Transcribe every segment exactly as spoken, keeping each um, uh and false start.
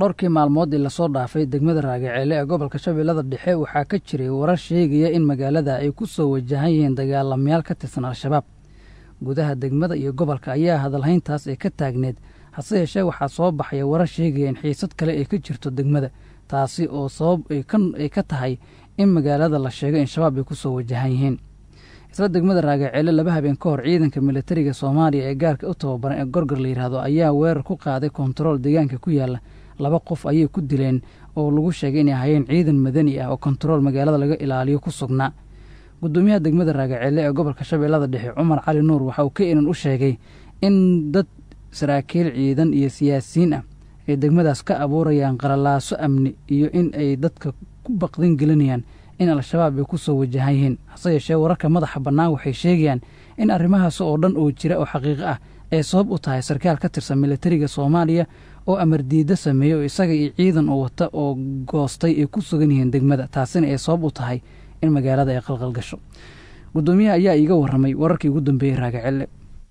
dhowrkii maalmood ee la soo dhaafay degmada Raagaceele ee gobolka Shabeellada Dhexe waxaa ka jiray warar sheegaya in magaalada ay ku soo wajahan yihiin dagaalamayaal ka tirsan Al-Shabaab. Gudaha degmada iyo gobolka ayaa hadalhayntaas ee ka taagneed, hase yeeshee waxaa soo baxaya warar sheegaya in xiisad kale ay ka jirto degmada, taasi oo sabab ay ka tahay in magaalada la sheego in shabaab ay ku soo wajahan yihiin. isla degmada Raagaceele laba habeen ka hor ciidanka militariga Soomaaliya ee gaarka u tababaran ee Gorgor la yiraahdo ayaa weerar ku qaaday kontarool deegaanka ku yaala. laba qof ayay ku dileen oo lagu sheegay inay hayeen ciidan madani ah oo kontarool magaalada laga ilaaliyo ku sugnaa. Gudoomiyaha degmada Raagaceele ee gobolka Shabeellada Dhexe Cumar Cali Nuur waxa uu ka inan u sheegay in dad saraakiil ciidan iyo siyaasiyiin ah ay degmadaas ka abuurayaan qalalaaso amni iyo in ay dadka ku baqdin gelinayaan in Al-Shabaab ay ku soo wajahan yihiin. hase yeeshee wararka madaxa bannaan waxay sheegayaan in arrimahaas oo dhan oo jira oo xaqiiqo ah ay sabab u tahay sarkaal ka tirsan militariga Soomaaliya oo amar diida sameeyo oo isaga iyo ciidan oo wata oo goostay ay ku sugan yihiin degmada, taasina ay sabab u tahay in magaalada ay qalqal gasho. Gudoomiyaha ayaa iiga warramay wararkii ugu dambeeyay Raagaceele.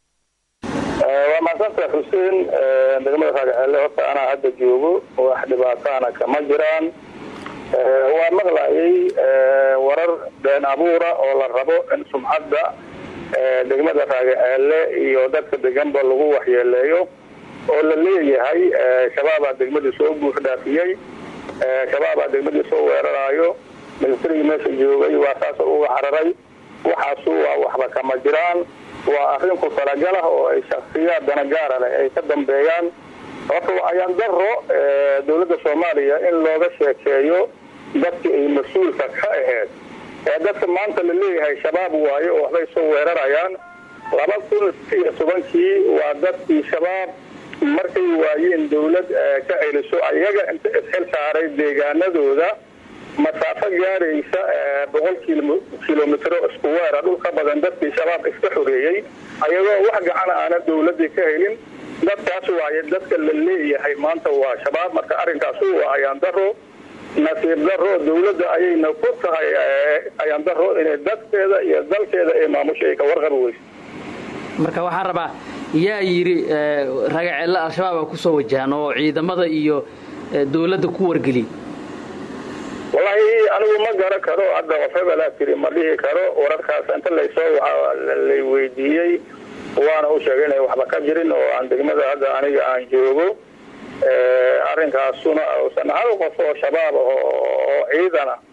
waa maasanta Xuseen degmada Raagaceele horta ana hadda joogo wax dhibaatana kama jiraan. waa maqlaayay warar been abuura oo la rabo in sumcadda degmada Raagaceele iyo dadka deganba lagu waxyeeleeyo oo la leeyahay shabaab degmada soo buux dhaafiyay, shabaab degmada soo weerarayo, militariga meesha joogay waa taas uga xararay. waxaas waa waxba kama jiraan, waa arrin ku talagal ah oo ay shakhsiyaad danagaar leh ay ka dambeeyaan. horta ayaan daro dawladda Soomaaliya in looga sheekeeyo dadka ay mas'uulka ka ahayd ee dadka maanta la leeyahay shabaab waayo oo waxay soo weerarayaan. laba kun iyo tobankii waa dadkii shabaab markay waayeen dawlad ka celiso ayaga inta isxil saaray deegaanadooda masaafo gaaraysa boqol kiiloomitir isku weerar dhulka badan dadkii shabaab iska xoreeyay ayagoo wax gacan aan dawladda ka helin. dadkaas waaye dadka la leeyahay maanta waa shabaab. marka arrinkaas waa ayaan daro nasiib daro dawladda ayayna ku tahay ayaan daro inay dadkeeda iyo dalkeeda ay maamusho ay ka warqab weyso. marka waxaan rabaa yaa yiri Raagaceele Al-Shabaab ku soo wajahan oo ciidamada iyo dawladda ku wargeli. wallahi anigu ma garan karo hadda qofba la tiri ma dhihi karo wararkaas inta la soo la weydiiyay waana u sheegay inay waxba ka jirin oo aan degmada hadda aniga aan joogo. arrinkaasuna uusan hal qof oo shabaab oo ciidan ah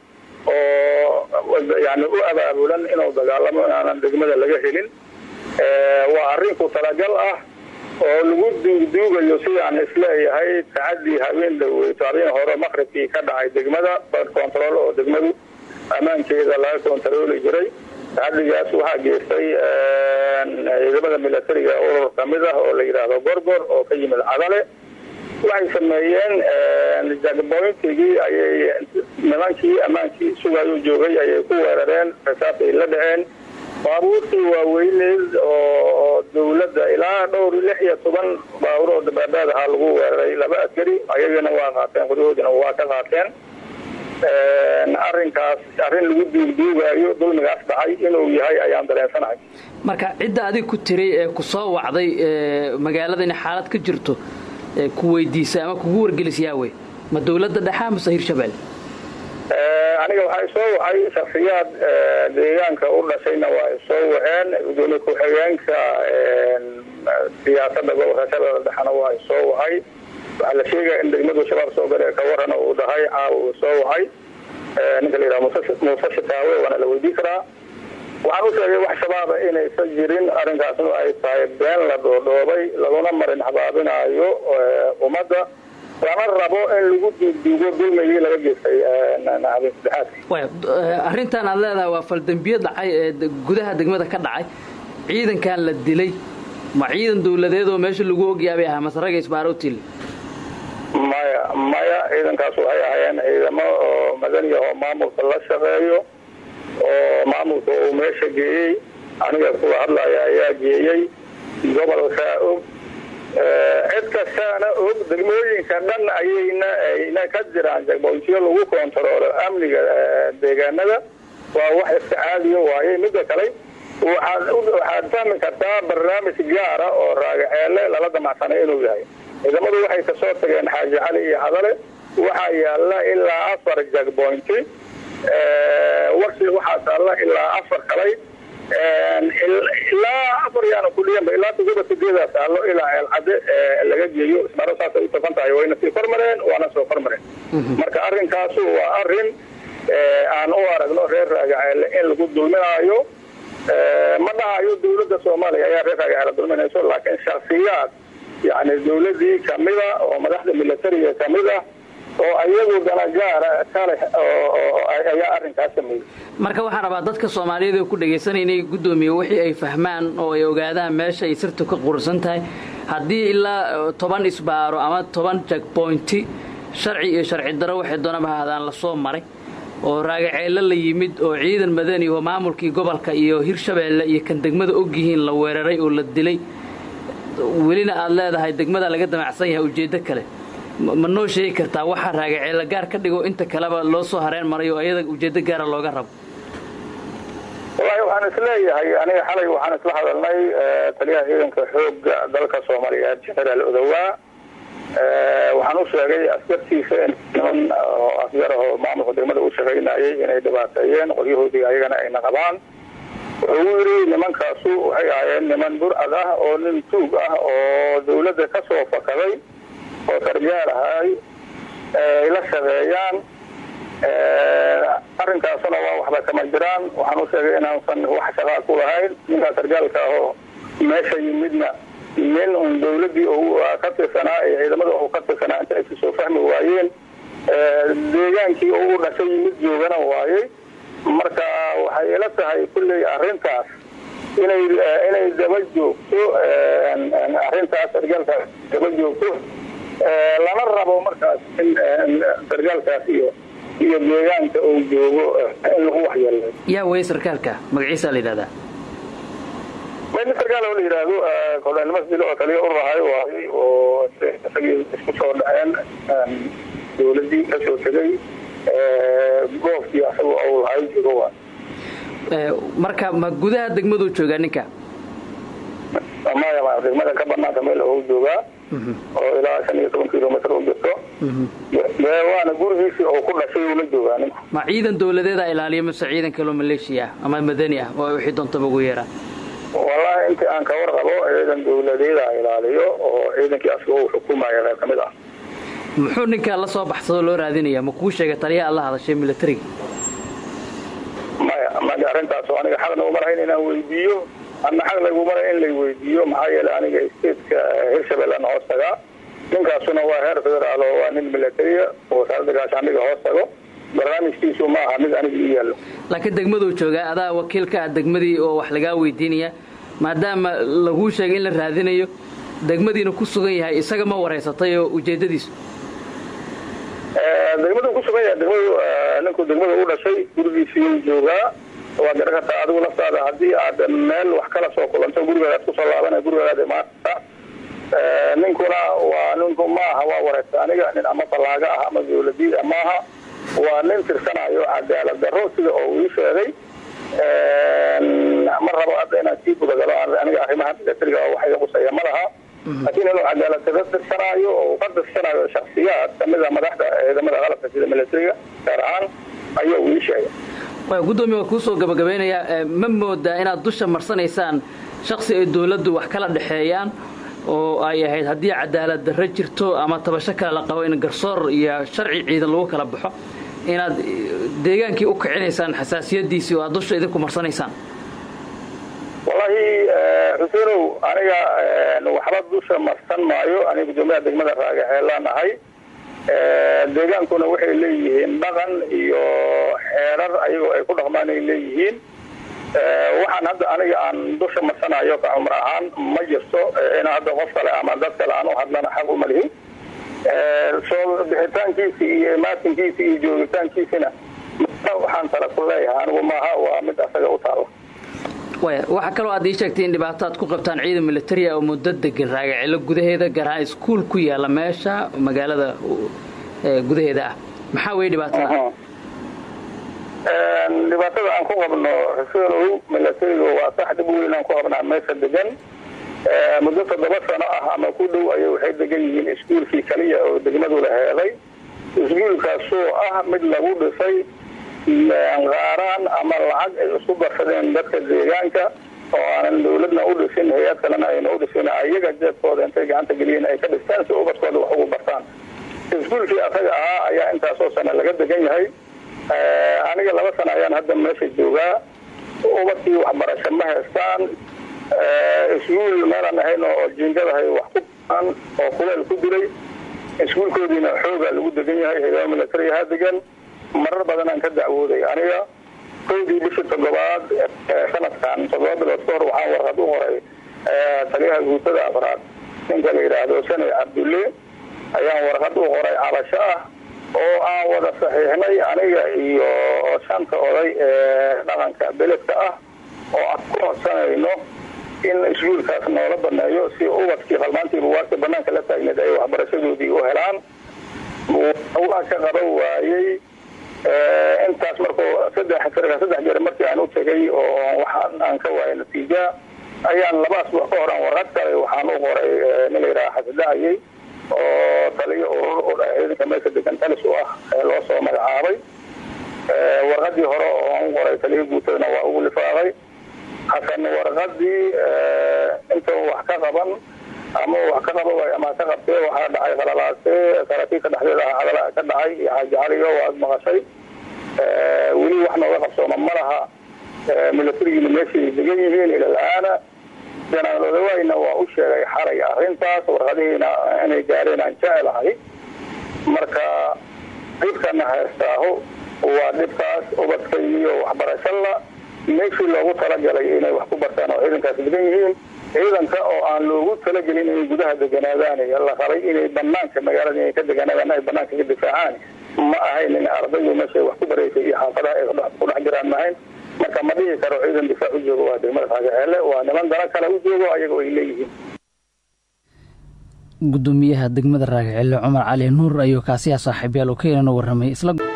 oo yani u abaabulan inuu dagaalamo aan degmada laga helin. waa arrin ku talagal ah oo lagu duuduugayo sidaan isleeyahay tacaddi habeen dhaweyto habeen hore maqribkii ka dhacay degmada control oo degmadu ammaankeeda laga kontrooli jiray. tacaddigaas waxaa geystay ciidamada militariga urur kamid ah oo la yiraahdo Gorgor oo ka yimid Cadale. waxay sameeyeen jagboyntigii ayay nimankii ammaankii sugayo joogay ayay ku weerareen, xisaab ay la dhaceen. baabuurtii waaweyneed oo dawladda ilaa dhowr lix iyo toban baabuur oo dabaabaad ah lagu weeraray, laba askari ayagana waa qaateen, gudahoodana waa ka qaateen. arrinkaas arrin lagu duuduugayo dulmigaas dhacay inuu yahay ayaan dareensanahay. marka cidda adiga ku tiray ee ku soo wacday magaalada in xaalad ka jirto ku weydiisay ama kugu wargelisay way ma dawladda dhexe ama Hirshabeelle? aniga waxay soo wacay shakhsiyaad deegaanka u dhashayna waa soo waceen. gudoomiye ku-xigeenka siyaasadda gobolka Shabeellada Dhexe waa soo wacay. waxaa la sheegay in degmadu shabaab soo galay ka waran uu dhahay caawa uu soo wacay ninka la yiraahdo Muuse Shitaawe waana la weydiin karaa. waxaan u sheegay wax shabaab inaysan jirin, arrinkaasna ay tahay been la dhoodhoobay laguna marin habaabinayo ummadda, lama rabo in lagu duuduugo dulmigii laga geystay arrintan aad leedahay waa faldambiyo dhacay ee gudaha degmada ka dhacay. ciidankan la dilay ma ciidan dawladeed oo meesha lagu ogyaabay ah masaraga isbaarotil? maya maya ciidankaas waxay ahaayeen ciidamo oo madani ah oo maamulka la shaqeeyo oo maamulka uu meesha geeyey. aniga kula hadlaya ayaa geeyey gobolka og cid kastaana og degmooyinka dhan ayayna ayna ka jiraan jagboontiyo lagu kontroolo amniga deegaanada. waa wax iska caadiyo waaye. midda kale waxaad waxaad fahmi kartaa barnaamij gaar ah oo Raagaceele lala damacsanay inuu yahay ciidamadu waxay kasoo tageen xaaji cali iyo hadale waxaa yaala ilaa afar jagboynti warsi waxaa taalla ilaa afar kalay ilaa afar yaana kudhiyanba ilaa todoba sideedaa taallo ilaa eelcade laga geeyo ismaro saasay u tafan tahay wayna sii kormareen waana soo kormareen marka arrinkaasu waa arrin aan u aragno reer raagaceelle in lagu dulminaayo ma dhahayo dawladda soomaaliya ayaa reer raagaceelle dulminayso laakiin shaksiyaad yani dawladii kamida oo madaxda militariga kamida oo ayagu danagaara kale ayaa arrinkaas sameeyey marka waxaan rabaa dadka Soomaaliyeed ee ku dhageysanayay gudoomiye wixii ay fahmaan oo ay ogaadaan meesha ay sirtu ka qursan tahay hadii ilaa toban isbaaro ama toban checkpoint sharci iyo sharci daro waxay doonaba hadaan la soo maray oo raagaceelle la yimid oo ciidan madani oo maamulkii gobolka iyo Hirshabeelle iyo kan degmada ogyihiin la weeraray oo la dilay welina aad leedahay degmada laga damacsan yahay ujeedo kale ma noo sheegi kartaa waxa raagaceelle gaar ka dhigo inta kaleba loo soo hareen maray oo ayada ujeedo gaar ah looga rabo wallahi waxaan isleeyahay aniga xalay waxaan isla hadalnay taliyaha ciidanka xoogga dalka Soomaaliyeed Generaal Odawa waxaan u sheegay askartiisa in asgaraho maamulka degmada u shaqeynayay inay dhibaateeyeen qoryahoodii ayagana ay naqabaan wuxuu yiri nimankaasu waxay ahaayeen niman burcad ah oo nin tuug ah oo dawladda ka soo fakaday oo sargaal ahay ila shaqeeyaan arrinkaasna waa waxba kama jiraan waxaan u sheegay inaan wax shaqo ku lahayn ninka sargaalka ah meesha yimidna min un dawladii oo ka tirsanaa ee ciidamada oo ka tirsanaa inta ay soo fahmi waayeen deegaankii oo dhashay yimid joogana waayay marka waxay ila tahay kulley arrintaas inay inay daba joogto arrintaas sargaalka daba joogto lana rabo markaas in sargaalkaas iyo iyo deegaanka uu joogo in lagu waxyeelo yaa way sarkaalka magaciisa la yiraahdaa من sarkaal oo la yiraahdo kolonel masjid oo kaliya u rahay oo isku soo dhaceen dawladii ka soo tagay goobtii asagoo oo lahay jooga marka ma gudaha degmadu jooga ninka ama yaa degmada ka banaanka meel oo jooga oo ilaa shan iyo toban kiiloomitir u jirto waana gurigiisa oo ku dhashay uu la jooga ninka ma ciidan dawladeed ay ilaaliyo mise ciidan kale oo Maleeshiya ama madani ah oo wixii doonta ugu yeeraa والله انت ان كور قبو ciidan dawladeed ay ilaaliyo oo ciidankii asoo xukuumaya kamid ah muxuu ninka la soo baxsado loo raadinaya ma ku sheegay taliya Allah hadashay military ma ma arintaas oo aniga xaqna u marayn inaan weydiiyo anna xaq lagu maray in la weydiiyo maxaa yeelay aniga isteedka Hirshabeelle aan hoostaga ninkaasuna waa heer federaal oo waa nin military oo sardaga aniga hoostago barnaamijkiisu ma aha mid aniga yaalo laakiin degmadu jooga adaa wakiilka degmadii oo wax laga weydiinaya maadaama lagu sheegay in la raadinayo degmadiina ku sugan yahay isaga ma wareysatay oo ujeedadiisu ee degmadu ku sugan yahay degmadu ninku degmadu u dhashay gurigiisii jooga waa garagta adigu laftaada hadii aad meel wax kala soo kulanto gurigaada ku soo laabanay gurigaada maanta ee ninkuna waa ninku ma aha waa wareysay aniga nin ama talaaga ah ama dawladii ama aha waa nin tirsanayo cadaalad darro sida oo uu sheegay ee ma rabo adayna si gudagalo aniga arrimaha militariga waxay qusaya malaha laakiin inuu cadaalad darro tirsanayo oo qad tirsanayo shakhsiyaad kamida madaxda ciidamada qalabka sida militariga gaaraan ayuu uu sheegay way gudoomiye ku soo gabagabeynaya ma moodaa inaad dusha marsanaysaan shakhsi ay dawladdu wax kala dhaxeeyaan oo ay ahayd hadii cadaalad darro jirto ama tabasho kala la qabo in garsoor iyo sharci ciidan lagu kala baxo inaad deegaankii u kicinaysaan xasaasiyadiisii oo aad dusha idinku marsanaysaan wallahi xuseenow aniga waxba dusha marsan maayo aniga gudoomiyaha degmada raagaceelaan ahay deegaankuna waxay leeyihiin dhaqan iyo xeerar ayagoo ay ku dhaqmaan ay leeyihiin waxaan hadda aniga aan dusha marsanayo ka umar ahaan ma jirto in hadda qof kale ama dad kale aan u hadlana xaq uma lihi soo bixitaankiisa iyo maatinkiisa iyo joogitaankiisina waxaan tala ku leeyahay anigu maaha waa mid asaga u taalo way waxa kale oo aad ii sheegtay in dhibaato aad ku qabtaan ciidan military oo muddo degan raagaceelle gudaheeda gaar ahaan iskuul ku yaala meesha magaalada gudaheeda ah maxaa weey dhibaatada ee dhibaatada aan ku qabno rasuulow military waa sax dib weyn aan ku qabnaa meesha degan muddo toddoba sano ah ama ku dhow ayay waxay degan yihiin iskuulkii kaliya oo degmadu la heelay iskuulkaasoo ah mid lagu dhisay qaaraan ama lacag ay isku barsadeen dadka deegaanka oo aanan dawladna u dhisin hay-ad kalena ayna u dhisin ayaga jeebkooda intay gacanta geliyeen ay ka dhistaan si ubadkooda wax ugu bartaan iskuulkii asaga ahaa ayaa intaasoo sano laga degan yahay aniga laba sano ayaan hadda meesha joogaa ubadkii waxbarasho ma haystaan iskuul meelaan ahayn oo jiingadahay wax ku baan oo kuleel ku dilay iskuulkoodiina xoogaa lagu degan yahay hay'adaha militariga degan marar badan aan ka dacwooday aniga koodii bishii toddobaad sanadkan toddoba bilood ka hor waxaan warqad u qoray taliyaha guutada afraad ninka la yidhaahdo sanay cabdulle ayaan warqad u qoray cabasho ah oo aan wada saxiixnay aniga iyo shanta oday ee dhaqanka beledka ah oo aan ku codsanayno in iskuulkaas noola baneeyo si ubadkii qalmaantii buwaagta banaanka la taagneed ay waxbarashadoodii u helaan waa ka qaban waayey intaas markuu saddex saddex jeer markii aan u tegay oo waxaan aan ka waayay natiija ayaan laba asbuuc ka horaan warqad kale waxaan u qoray nin la yidhaha xasidahayay oo taliyo urur u dhahay ciidanka meesha degan talis u ah ee loo soo magacaabay warqadii hore oo aan u qoray taliyo guutadana waa ugu lifaaqay hasan warqadii intuu wax ka qaban ama wax ka qaba way ama ka qabtay waxa dhacay qalalaasay saraakiisha dhexdeeda hadal ka dhacay iyo xaajaliyo waa maqashay ee wili wax nooga qabsooma malaha militariga meeshii degan yihiin ila laana janaalada wayna waa u sheegay xaray arrintaas warqadiina inay gaareen aan jecelahay marka dhibkana haystaaho waa dhibkaas ubadka iyo waxbarashada meeshii loogu talagalay inay wax ku bartaan oo ciidankaas degan yihiin ciidanka oo aan loogu talagelin inay gudaha deganaadaan la qalay inay banaanka magaalada ay ka deganaadaan ay banaanka ka difaacaan ma ahayn in ardaydu meesha wax ku bareysay iyo xaafadaha ay ku dhex jiraan ma ahayn marka ma dhihi karo ciidan difaac u joogo waa degmada Raagaceele waa niman dara kale u joogo ayaga ay leeyihiin gudoomiyaha degmada Raagaceele Cumar Cali Nuur ayuu kaasiya saaxiibayaal oo keenana warramay isla